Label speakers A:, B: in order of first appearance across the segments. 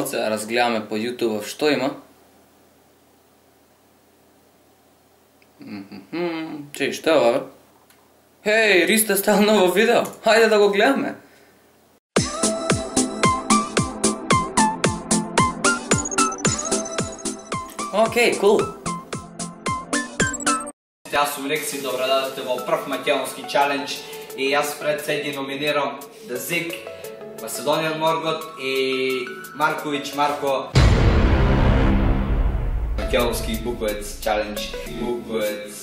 A: малце разгледаме по YouTube што има. Чеј, што е ова, бе? Хеј, Ристо стал ново видео. Хајде да го гледаме. Океј, кул.
B: Јас сум Рекси, добро дадовте во прв македонски чалендж и јас пред се ги номинирам Дазик, Macedonian Morgoth и Марковиќ Марко. Македонски буковец чалендж. Буковец.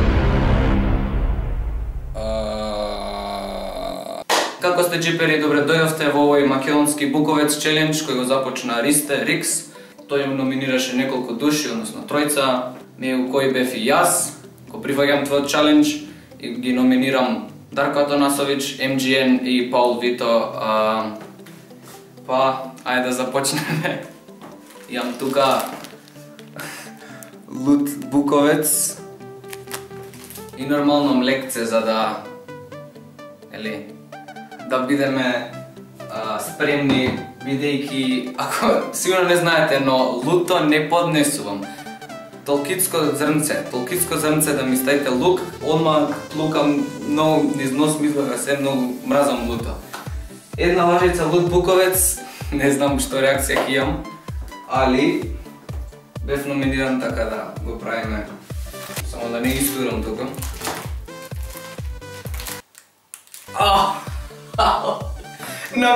A: Како сте джипери, добре дојавте во овој македонски буковец челендж кој го започна Ристе Рикс. Тој номинираше неколку души, односно тројца, меѓу кои бев и јас. Го прифаќам твојот челендж и ги номинирам Дарко Атанасовиќ, MGN и Паул Вито. Па, ајде да започнеме. Имам тука лут буковец и нормално млекце за да да бидеме спремни, бидејќи, ако сигурно не знаете, но луто не поднесувам. Толкицко зрнце да ми ставите лук, одма лукам многу низ нос, ми излага се многу мразам луто. Една лажица лут буковец, не знам што реакција ќе имам, али бев номиниран, така да го правиме. Само да не истурам тука. На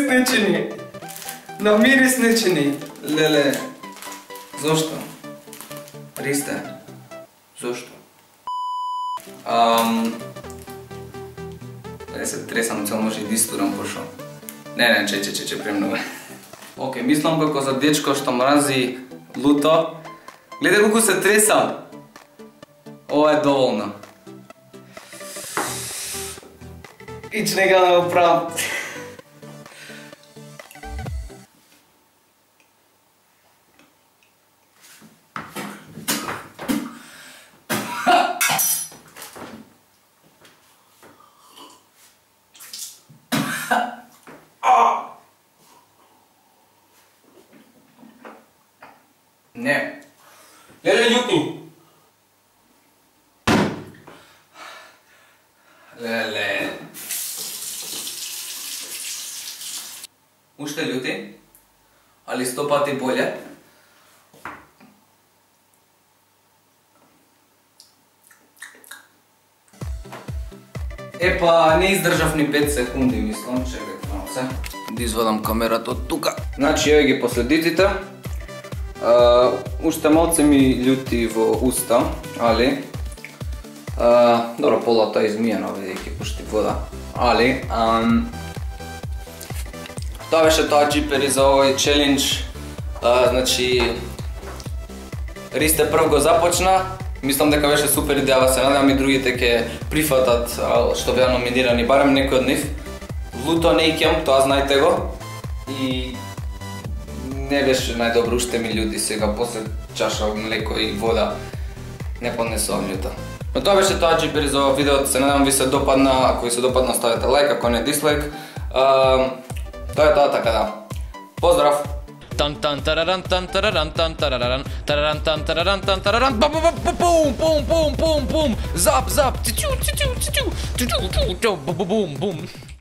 A: мирис нечини. Леле, зошто? Ристе, зошто? Не се тресам, цел може и да истурам пошо. Не, че премногу. Океј, мислам како за дечко што мрази луто. Гледај колку се тресам. Ова е доволно. Ич нега да го правам. Не.
B: Леле, љутни.
A: Леле. Уште љути, али 100 пати боле. Епа, не издржав ни 5 секунди, мислам, чекајте малце. Да извадам камерата од тука. Значи, еве ги последиците. Уште малце ми љути во уста, али добро, полата е измиено, бидејќи пушти вода, али тоа беше тоа, джипери, за овој челендж. Значи, Ристе прв го започна, мислам дека беше супер идеја, се надевам и другите ќе прифатат што беа номинирани, барем некој од нив. Луто не икем, тоа знајте го, и не беше најдобро, уште ми људи сега, после чаша млеко и вода, не поднесувам љуто. Но тоа беше тоа, джипери, за овој видео, се надевам ви се допадна, ако ви се допадна ставете лайк, ако не дислайк. Тоа е тоа, така да. Поздрав! Тан тан тараран тан тараран тан тараран тараран тан тараран тан тараран бум бум бум бум бум бум зап зап тичу тичу тичу тичу тичу бум бум бум.